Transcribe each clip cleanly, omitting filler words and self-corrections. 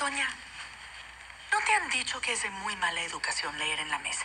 Doña, ¿no te han dicho que es de muy mala educación leer en la mesa?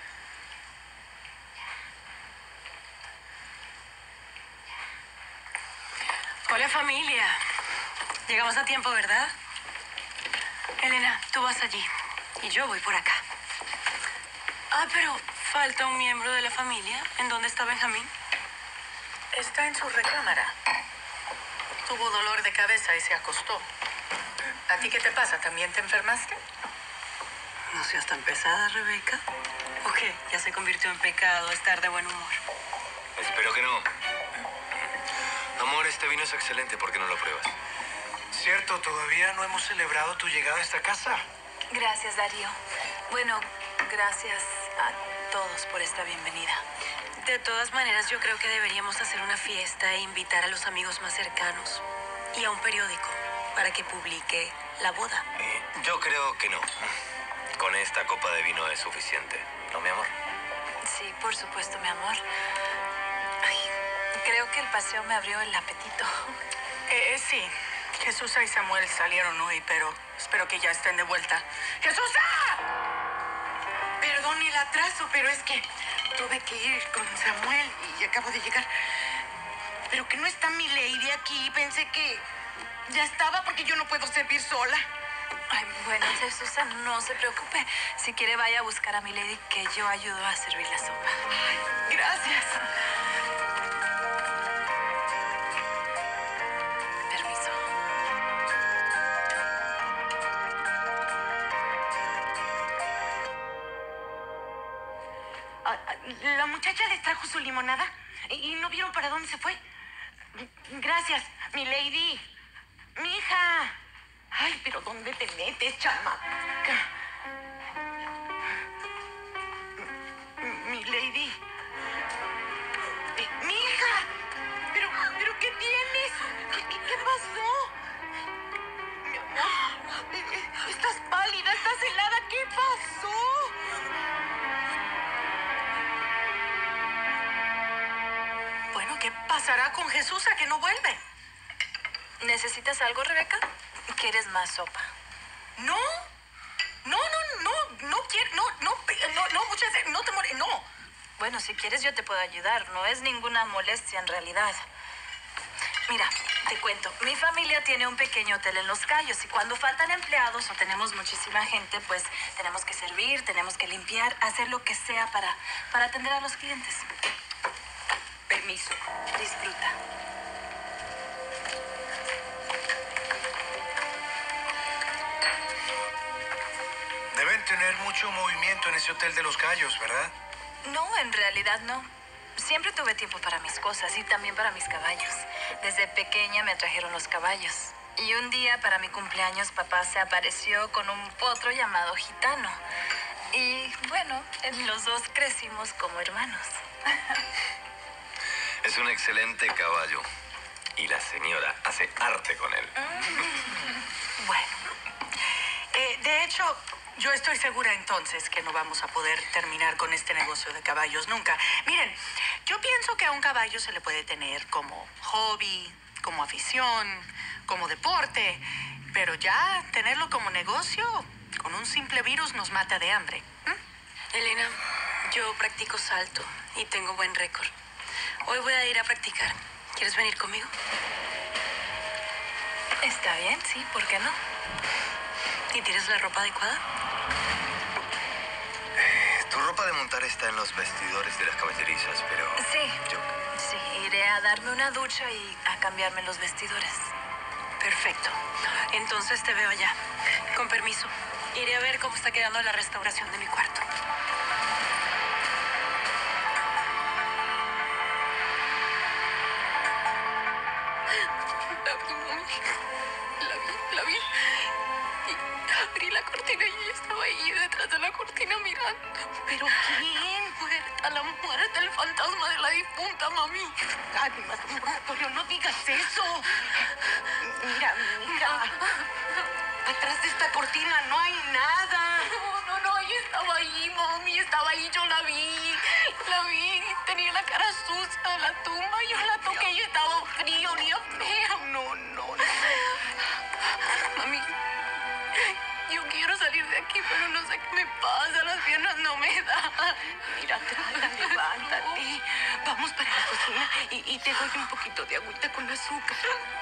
Hola, familia. Llegamos a tiempo, ¿verdad? Elena, tú vas allí y yo voy por acá. Ah, pero falta un miembro de la familia. ¿En dónde está Benjamín? Está en su recámara. Tuvo dolor de cabeza y se acostó. ¿A ti qué te pasa? ¿También te enfermaste? No seas tan pesada, Rebeca. ¿O qué? ¿Ya se convirtió en pecado estar de buen humor? Espero que no. Amor, este vino es excelente. ¿Por qué no lo pruebas? Cierto, todavía no hemos celebrado tu llegada a esta casa. Gracias, Darío. Bueno, gracias a todos por esta bienvenida. De todas maneras, yo creo que deberíamos hacer una fiesta e invitar a los amigos más cercanos y a un periódico para que publique la boda. Yo creo que no. Con esta copa de vino es suficiente. ¿No, mi amor? Sí, por supuesto, mi amor. Ay, creo que el paseo me abrió el apetito. Sí. Jesús y Samuel salieron hoy, pero espero que ya estén de vuelta. ¡Jesúsa! Perdón el atraso, pero es que tuve que ir con Samuel y acabo de llegar. Pero que no está mi lady aquí. Pensé que ya estaba porque yo no puedo servir sola. Ay, bueno, Jesús, no se preocupe. Si quiere, vaya a buscar a mi lady, que yo ayudo a servir la sopa. Ay, gracias. Permiso. La muchacha les trajo su limonada y no vieron para dónde se fue. Gracias, mi lady. Mi hija. Ay, pero ¿dónde te metes, chamaca? Mi lady. Mi hija. ¿Pero qué tienes? ¿Qué pasó? Mi amor, estás pálida, estás helada. ¿Qué pasó? Bueno, ¿qué pasará con Jesús a que no vuelve? ¿Necesitas algo, Rebeca? ¿Quieres más sopa? No. No quiero, muchas veces, no te mueres, no. Bueno, si quieres yo te puedo ayudar. No es ninguna molestia en realidad. Mira, te cuento. Mi familia tiene un pequeño hotel en Los Cayos y cuando faltan empleados o tenemos muchísima gente, pues tenemos que servir, tenemos que limpiar, hacer lo que sea para atender a los clientes. Permiso. Disfruta. Deben tener mucho movimiento en ese hotel de Los Cayos, ¿verdad? No, en realidad no. Siempre tuve tiempo para mis cosas y también para mis caballos. Desde pequeña me atrajeron los caballos. Y un día, para mi cumpleaños, papá se apareció con un potro llamado Gitano. Y, bueno, los dos crecimos como hermanos. Es un excelente caballo. Y la señora hace arte con él. Bueno. De hecho, yo estoy segura entonces que no vamos a poder terminar con este negocio de caballos nunca. Miren, yo pienso que a un caballo se le puede tener como hobby, como afición, como deporte, pero ya tenerlo como negocio, con un simple virus nos mata de hambre. Elena, yo practico salto y tengo buen récord. Hoy voy a ir a practicar. ¿Quieres venir conmigo? Está bien, sí, ¿por qué no? ¿Y tienes la ropa adecuada? Tu ropa de montar está en los vestidores de las caballerizas, pero... Sí. Yo... Sí, iré a darme una ducha y a cambiarme los vestidores. Perfecto. Entonces te veo allá. Con permiso. Iré a ver cómo está quedando la restauración de mi cuarto. La vi. Y abrí la cortina y ella estaba ahí detrás de la cortina mirando. ¿Pero quién? Muerta, la muerte, el fantasma de la difunta, mami. Cálmate, Moratorio, no digas eso. Mira, atrás de esta cortina no hay nada. No, ella estaba ahí, mami, estaba ahí, yo la vi, tenía la cara sucia de la tumba, yo la toqué y estaba frío, olía fea. No. Mami, hija, trata, levántate. Vamos para la cocina y te doy un poquito de agüita con azúcar.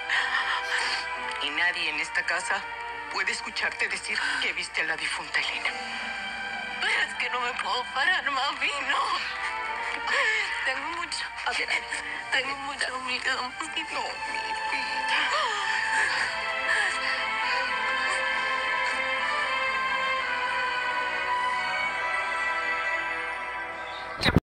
Y nadie en esta casa puede escucharte decir que viste a la difunta Elena. Pero es que no me puedo parar, mami, no. Tengo mucho. A ver, Tengo mucho miedo. no,